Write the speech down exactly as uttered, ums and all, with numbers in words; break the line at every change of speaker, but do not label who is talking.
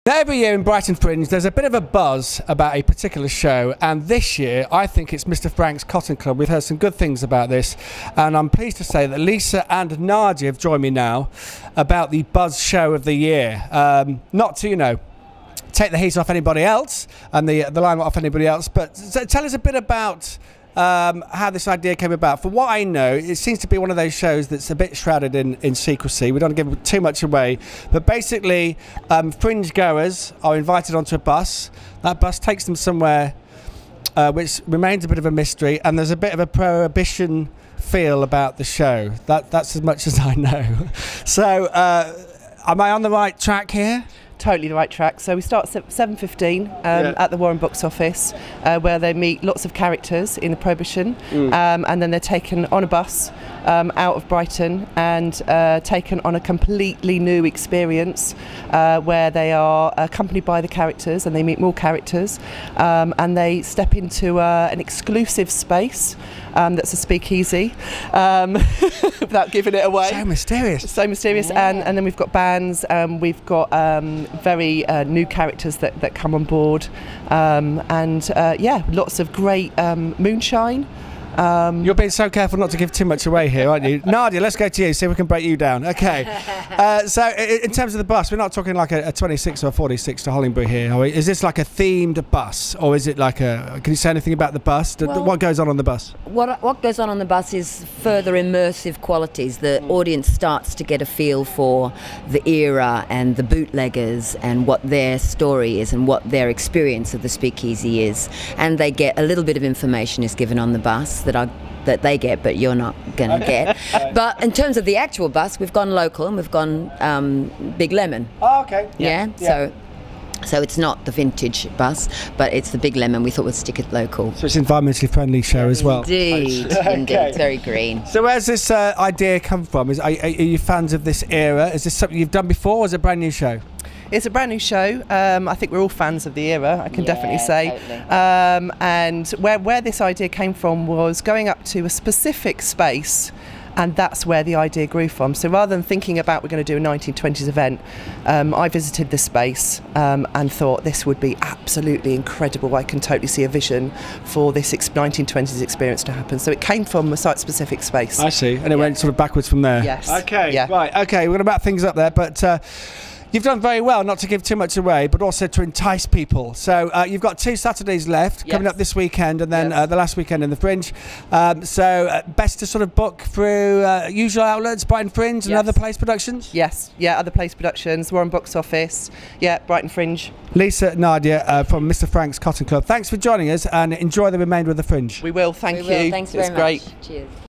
Every year in Brighton Fringe there's a bit of a buzz about a particular show, and this year I think it's Mister Frank's Cotton Club. We've heard some good things about this, and I'm pleased to say that Lisa and Nadia have joined me now about the buzz show of the year. Um, not to, you know, take the heat off anybody else and the, the limelight off anybody else, but tell us a bit about Um, how this idea came about. For what I know, it seems to be one of those shows that's a bit shrouded in, in secrecy. We don't give too much away, but basically um, fringe goers are invited onto a bus. That bus takes them somewhere uh, which remains a bit of a mystery, and there's a bit of a prohibition feel about the show. That, that's as much as I know. So uh, am I on the right track here?
Totally the right track. So we start at seven fifteen um,
yeah.
at the Warren Box Office, uh, where they meet lots of characters in the Prohibition, mm. um, and then they're taken on a bus um, out of Brighton and uh, taken on a completely new experience uh, where they are accompanied by the characters and they meet more characters, um, and they step into uh, an exclusive space um, that's a speakeasy, um, without giving it away.
So mysterious.
So mysterious. Yeah. And, and then we've got bands, um, we've got um, very uh, new characters that, that come on board, um, and uh, yeah, lots of great um, moonshine. Um,
You're being so careful not to give too much away here, aren't you? Nadia, let's go to you, see if we can break you down. Okay. Uh, so, in terms of the bus, we're not talking like a, a twenty-six or a forty-six to Hollingbury here, are we? Is this like a themed bus, or is it like a... Can you say anything about the bus? Well, what goes on on the bus?
What, what goes on on the bus is further immersive qualities. The audience starts to get a feel for the era and the bootleggers and what their story is and what their experience of the speakeasy is. And they get a little bit of information is given on the bus that I that they get, but you're not going to get. But in terms of the actual bus, we've gone local and we've gone um, Big Lemon.
Oh, okay.
Yeah.
yeah.
So, so it's not the vintage bus, but it's the Big Lemon. We thought we'd stick it local.
So it's an environmentally friendly show as well.
Indeed,
Okay.
indeed, it's very green.
So where's this uh, idea come from? Is are, are you fans of this era? Is this something you've done before, or is it a brand new show?
It's a brand new show. Um, I think we're all fans of the era, I can
yeah,
definitely say.
Totally.
Um, and where, where this idea came from was going up to a specific space, and that's where the idea grew from. So rather than thinking about we're going to do a nineteen twenties event, um, I visited the space um, and thought this would be absolutely incredible. I can totally see a vision for this ex nineteen twenties experience to happen. So it came from a site-specific space.
I see, and it
yeah.
went sort of backwards from there.
Yes.
Okay,
yeah.
right, okay, we're going to wrap things up there, but uh, you've done very well, not to give too much away, but also to entice people. So uh, you've got two Saturdays left,
yes.
coming up this weekend, and then
yes.
uh, the last weekend in the Fringe. Um, so uh, best to sort of book through uh, usual outlets, Brighton Fringe and
yes.
other place productions?
Yes, yeah, other place productions, Warren Box Office, yeah, Brighton Fringe.
Lisa, Nadia uh, from Mister Frank's Cotton Club, thanks for joining us, and enjoy the remainder of the Fringe.
We will, thank
we
you.
Will. Thanks very
it's
much.
Great.
Cheers.